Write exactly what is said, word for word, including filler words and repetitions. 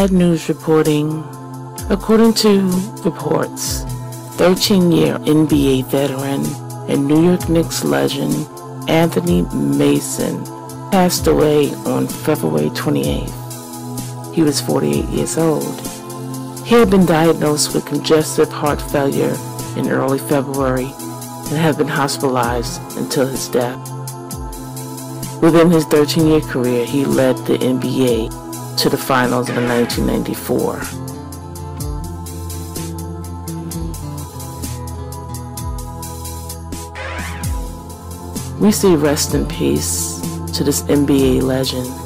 Bad news reporting. According to reports, thirteen-year N B A veteran and New York Knicks legend Anthony Mason passed away on February twenty-eighth. He was forty-eight years old. He had been diagnosed with congestive heart failure in early February and had been hospitalized until his death. Within his thirteen-year career, he led the N B A to the finals in nineteen ninety-four. We say rest in peace to this N B A legend.